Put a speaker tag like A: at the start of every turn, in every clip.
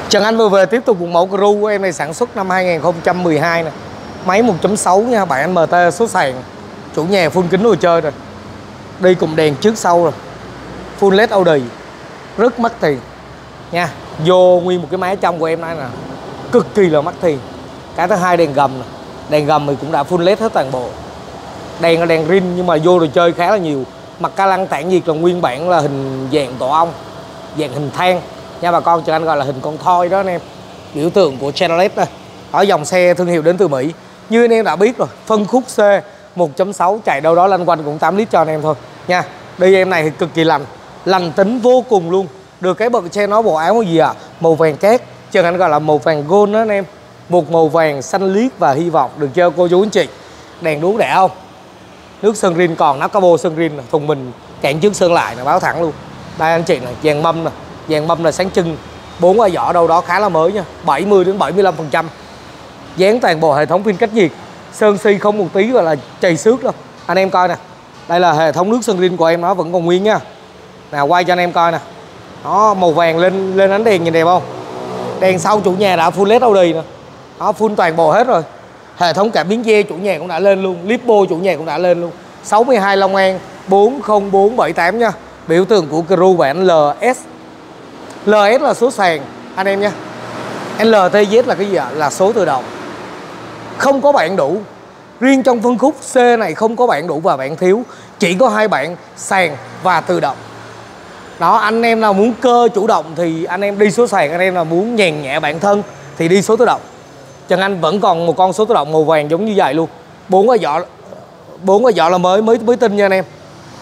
A: Trần Anh vừa về tiếp tục một mẫu Cruze của em này, sản xuất năm 2012 nè. Máy 1.6 nha, bản anh MT số sàn. Chủ nhà full kính đồ chơi rồi. Đi cùng đèn trước sau rồi. Full LED Audi. Rất mắc tiền nha. Vô nguyên một cái máy trong của em này nè, cực kỳ là mắc tiền. Cái thứ hai đèn gầm nè. Đèn gầm thì cũng đã full LED hết toàn bộ. Đèn là đèn rin nhưng mà vô đồ chơi khá là nhiều. Mặt ca lăng tản nhiệt là nguyên bản là hình dạng tổ ong, dạng hình than nha bà con. Trần Anh gọi là hình con thoi đó anh em. Biểu tượng của Chevrolet đây. Ở dòng xe thương hiệu đến từ Mỹ. Như anh em đã biết rồi, phân khúc C 1.6 chạy đâu đó lanh quanh cũng 8 lít cho anh em thôi nha. Đi em này thì cực kỳ lành tính vô cùng luôn. Được cái bậc che nó bộ áo gì à? Màu vàng cát. Trần Anh gọi là màu vàng gold đó anh em. Một màu vàng xanh liếc và hy vọng. Được chưa cô chú anh chị? Đèn đuốc đẹp không? Nước sơn rin còn, nắp cabo sơn rin, thùng mình cản trước sơn lại là báo thẳng luôn. Đây anh chị này, dàn mâm nè, dàn mâm là sáng trưng, 4 cái vỏ đâu đó khá là mới nha, 70 đến 75%. Dán toàn bộ hệ thống pin cách nhiệt, sơn si không một tí gọi là chày xước đâu. Anh em coi nè, đây là hệ thống nước sơn rin của em, nó vẫn còn nguyên nha. Nào quay cho anh em coi nè, nó màu vàng lên ánh đèn nhìn đẹp không? Đèn sau chủ nhà đã full LED Audi nè, nó full toàn bộ hết rồi. Hệ thống cảm biến dê chủ nhà cũng đã lên luôn, lipo chủ nhà cũng đã lên luôn. 62 Long An 40478 nha. Biểu tượng của Cruze bản LS. LS là số sàn anh em nha. LTZ là cái gì ạ? Là số tự động. Không có bản đủ. Riêng trong phân khúc C này không có bản đủ và bản thiếu. Chỉ có 2 bản sàn và tự động. Đó, anh em nào muốn cơ chủ động thì anh em đi số sàn, anh em nào muốn nhàn nhẹ bản thân thì đi số tự động. Trần Anh vẫn còn một con số tự động màu vàng giống như vậy luôn. 4 cái vỏ là mới tinh nha anh em.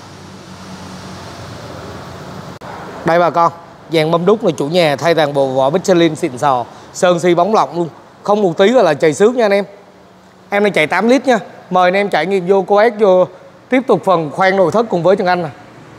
A: Đây bà con, dàn mâm đúc này chủ nhà thay toàn bộ vỏ Michelin xịn sò, sơn si bóng lọc luôn, không một tí là chày xước nha anh em. Em này chạy 8 lít nha. Mời anh em trải nghiệm vô cô vô tiếp tục phần khoan nội thất cùng với Trần Anh nè.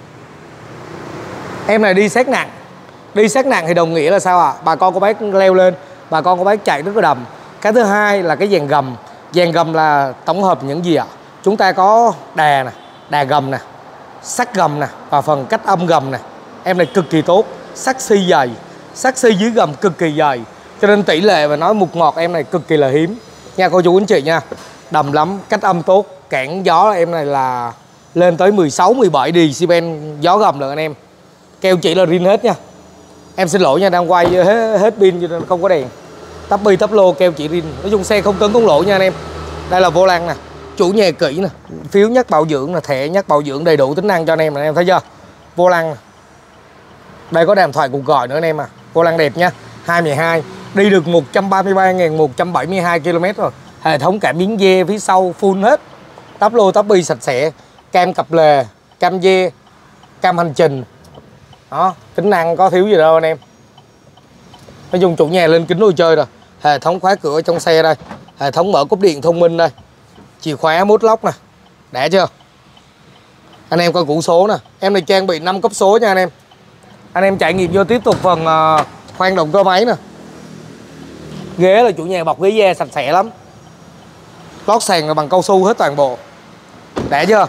A: Em này đi xét nặng. Đi xét nặng thì đồng nghĩa là sao ạ? Bà con cô bác leo lên, bà con cô bác chạy rất là đầm. Cái thứ hai là cái dàn gầm. Dàn gầm là tổng hợp những gì ạ? Chúng ta có đà nè, đà gầm nè, sắt gầm nè và phần cách âm gầm nè. Em này cực kỳ tốt, sắt xi dày, sắt xi dưới gầm cực kỳ dày. Cho nên tỷ lệ và nói mục ngọt em này cực kỳ là hiếm nha cô chú anh chị nha. Đầm lắm, cách âm tốt, cản gió em này là lên tới 16 17 decibel gió gầm được anh em. Keo chỉ là rin hết nha. Em xin lỗi nha, đang quay hết pin cho nên không có đèn. Tắp bi tắp lô keo chỉ rin. Nói chung xe không cấn không lỗ nha anh em. Đây là vô lăng nè, chủ nhà kỹ nè, phiếu nhắc bảo dưỡng nè, thẻ nhắc bảo dưỡng đầy đủ tính năng cho anh em thấy chưa? Vô lăng nè. Đây có đàm thoại cuộc gọi nữa anh em à. Vô lăng đẹp nha. 212, đi được 133.172 km rồi. Hệ thống cảm biến dê phía sau full hết. Tắp lô tắp bi sạch sẽ, cam cặp lề, cam dê, cam hành trình. Đó, tính năng có thiếu gì đâu anh em. Nói chung chủ nhà lên kính đồ chơi rồi. Hệ thống khóa cửa trong xe đây, hệ thống mở cúp điện thông minh đây, chìa khóa mốt lóc nè, đã chưa? Anh em coi củ số nè, em này trang bị 5 cấp số nha anh em. Anh em trải nghiệm vô tiếp tục phần khoan động cơ máy nè. Ghế là chủ nhà bọc ghế da sạch sẽ lắm. Lót sàn là bằng cao su hết toàn bộ, đã chưa?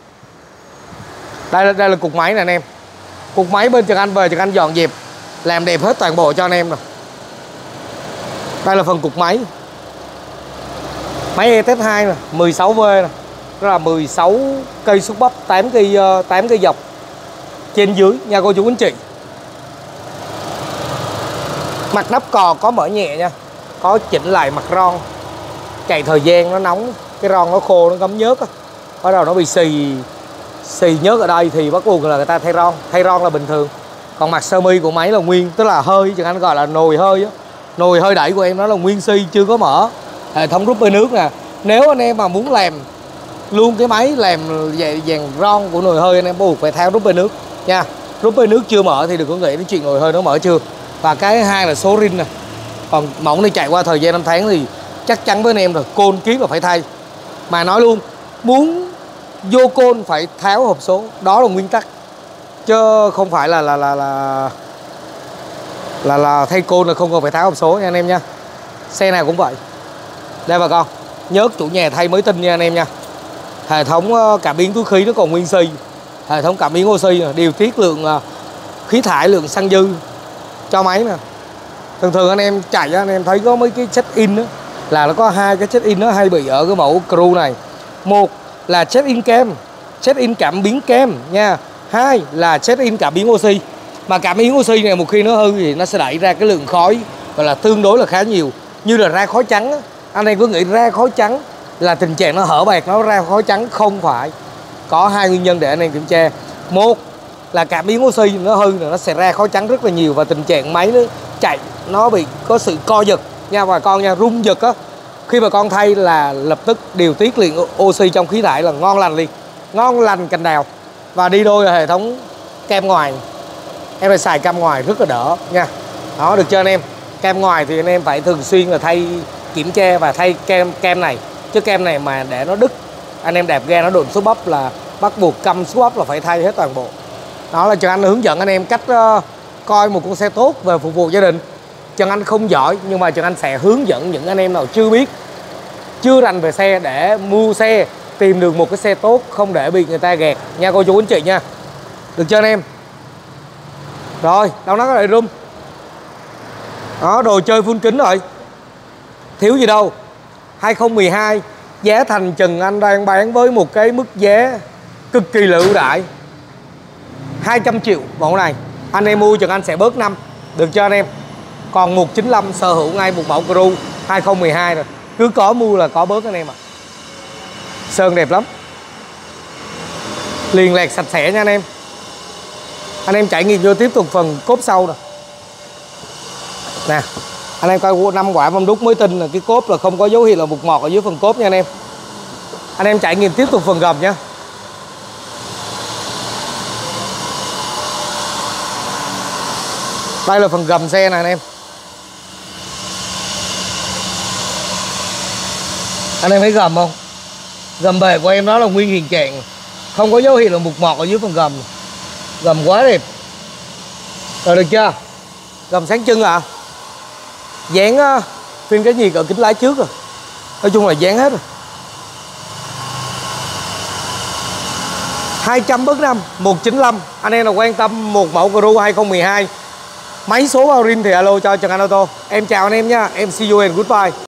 A: Đây là cục máy nè anh em. Cục máy bên Trần Anh về Trần Anh dọn dẹp làm đẹp hết toàn bộ cho anh em nè. Đây là phần cục máy. Máy ET2 nè, 16V nè. Đó là 16 cây xúc bắp, 8 cây dọc trên dưới nha cô chú anh chị. Mặt nắp cò có mở nhẹ nha. Có chỉnh lại mặt ron. Chạy thời gian nó nóng, cái ron nó khô, nó ngấm nhớt á. Bắt đầu nó bị xì nhớt ở đây thì bắt buộc là người ta thay ron. Thay ron là bình thường. Còn mặt sơ mi của máy là nguyên, tức là hơi, Trần Anh gọi là nồi hơi á. Nồi hơi đẩy của em nó là nguyên xi, chưa có mở. Hệ thống rút bê nước nè. Nếu anh em mà muốn làm luôn cái máy làm dàn ron của nồi hơi, anh em buộc phải tháo rút bê nước nha. Rút bê nước chưa mở thì đừng có nghĩ đến chuyện nồi hơi nó mở chưa. Và cái hai là số rin nè. Còn mẫu này chạy qua thời gian 5 tháng thì chắc chắn với anh em rồi, côn kiếp là phải thay. Mà nói luôn, muốn vô côn phải tháo hộp số, đó là nguyên tắc. Chứ không phải là thay côn là không cần phải tháo hộp số nha anh em nha. Xe nào cũng vậy. Đây bà con, nhớ chủ nhà thay mới tinh nha anh em nha. Hệ thống cảm biến túi khí nó còn nguyên xi. Hệ thống cảm biến oxy, điều tiết lượng khí thải, lượng xăng dư cho máy nè. Thường thường anh em chạy anh em thấy có mấy cái check in đó, là nó có hai cái check in nó hay bị ở cái mẫu Crew này. Một là check in kem, check in cảm biến kem nha. Hai là check in cảm biến oxy. Mà cảm biến oxy này một khi nó hư thì nó sẽ đẩy ra cái lượng khói gọi là tương đối là khá nhiều, như là ra khói trắng á. Anh em có nghĩ ra khói trắng là tình trạng nó hở bạc, nó ra khói trắng? Không phải. Có hai nguyên nhân để anh em kiểm tra. Một là cảm biến oxy nó hư là nó sẽ ra khói trắng rất là nhiều, và tình trạng máy nó chạy nó bị có sự co giật nha bà con nha, rung giật á. Khi mà con thay là lập tức điều tiết liền oxy trong khí thải là ngon lành liền, ngon lành cành đào. Và đi đôi là hệ thống kem ngoài, em phải xài kem ngoài rất là đỡ nha. Đó, được chưa anh em? Kem ngoài thì anh em phải thường xuyên là thay, kiểm tra và thay kem này, chứ kem này mà để nó đứt, anh em đạp ga nó đụng số bắp là bắt buộc căm số bắp là phải thay hết toàn bộ. Đó là Trần Anh hướng dẫn anh em cách coi một con xe tốt về phục vụ gia đình. Trần Anh không giỏi, nhưng mà Trần Anh sẽ hướng dẫn những anh em nào chưa biết, chưa rành về xe để mua xe, tìm được một cái xe tốt, không để bị người ta gạt nha cô chú anh chị nha. Được chưa anh em? Rồi, đâu nó có lại room. Đó, đồ chơi full kính rồi, thiếu gì đâu. 2012 giá thành Trần Anh đang bán với một cái mức giá cực kỳ là ưu đãi, 200 triệu mẫu này. Anh em mua Trần Anh sẽ bớt 5. Được chưa anh em? Còn 195 sở hữu ngay một mẫu Crew 2012 rồi. Cứ có mua là có bớt anh em ạ. Sơn đẹp lắm, liền lạc sạch sẽ nha anh em. Anh em trải nghiệm vô tiếp tục phần cốp sau nè. Nè, anh em coi 5 quả bông đúc mới tinh là cái cốp là không có dấu hiệu là mục mọt ở dưới phần cốp nha anh em. Anh em trải nghiệm tiếp tục phần gầm nha. Đây là phần gầm xe này anh em. Anh em thấy gầm không? Gầm bề của em đó là nguyên hiện trạng, không có dấu hiệu là mục mọt ở dưới phần gầm. Gầm quá đẹp. Rồi được chưa? Gầm sáng trưng à. Dán phim cái nhiệt ở kính lái trước rồi. Nói chung là dán hết rồi. 200 bớt 5, 195. Anh em nào quan tâm một mẫu Crew 2012 máy số bao rim thì alo cho Trần Anh Auto. Em chào anh em nha. Em see you and goodbye.